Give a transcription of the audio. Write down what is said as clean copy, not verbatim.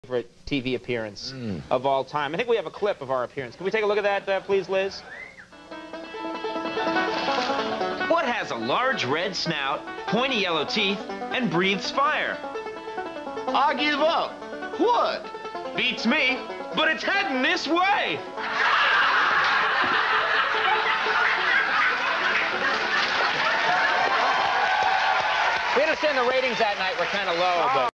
favorite TV appearance of all time. I think we have a clip of our appearance. Can we take a look at that, please, Liz? What has a large red snout, pointy yellow teeth, and breathes fire? I give up. What? Beats me, but it's heading this way! We understand the ratings that night were kind of low, but...